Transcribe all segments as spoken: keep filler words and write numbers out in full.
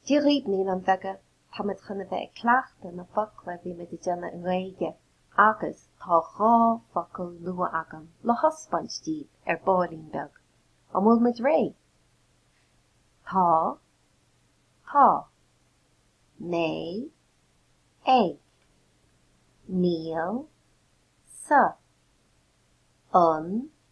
Tí riomh níl an bheige tá muid chuna bheith ag cleachta na focail bhí muid déanamh in Ghaeilge agus tá dhá focail nua agam le hosbaint díobh ar bálín beag. An bhfuil muid ré. Tá, tá, né, ag, níl, sa, an,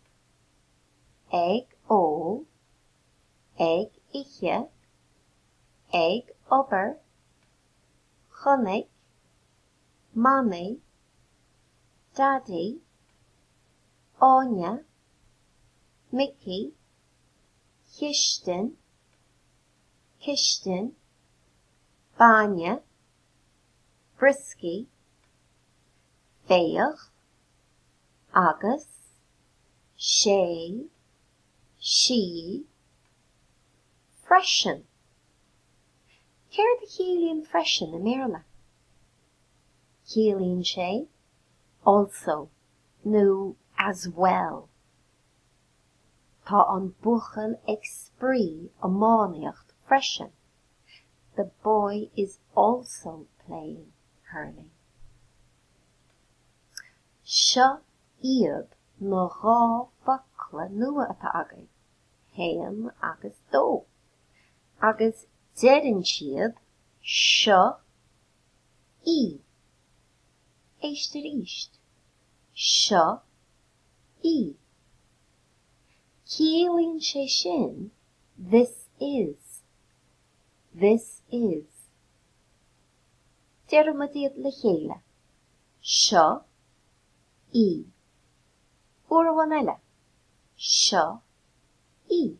ag ó, ag iche, ag obair, chonaic, manaigh, daddy, áine, Mickey, chiistin, Kishtin, Banya, Brisky, Féach, agus, sé, sí, freisin. Céir de chéilíonn freisin in Méarla? Chéilíonn sé also, nó as well. Tá an buachal ag sprí amánaíocht freisin. The boy is also playing hurling. Seo iad na dhá focail nua atá agaibh, héan agus dó. Agus deireann siad seo í. Éiste ríist. Seo í. Chéilíonn sé sin, this is. This is. Deireadh mo diaid le chéile. Seo í. Uair bhain eile. Seo í.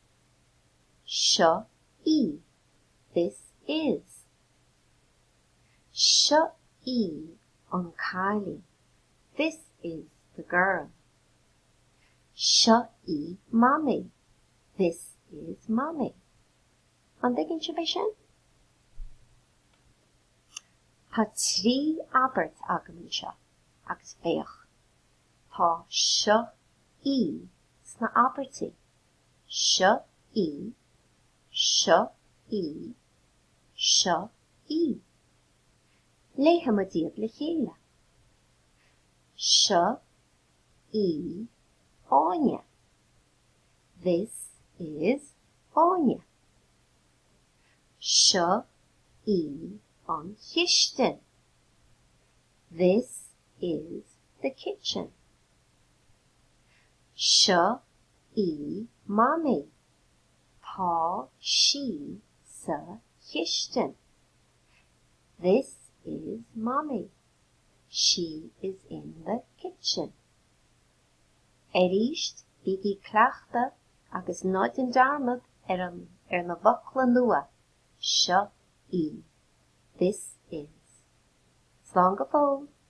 Seo í. This is. Seo í an Kylie. This is the girl. Seo í mommy. This is mommy. An dtuigeann sé bheith sin? Tá trí abairt agam anseo agus féach. Tá seo í sna abairtí. Seo í, seo í, seo í. Léithe mo diaid le chéile. Seo í áine. This is áine. Seo í an chiistin. This is the kitchen. Seo í mommy. Tá sí sa chiistin. This is mommy. She is in the kitchen. Éiríist bígí cleachta agus náid an darmad ar an ar na bhocla nua. Seo í. This is. Slán go fóill.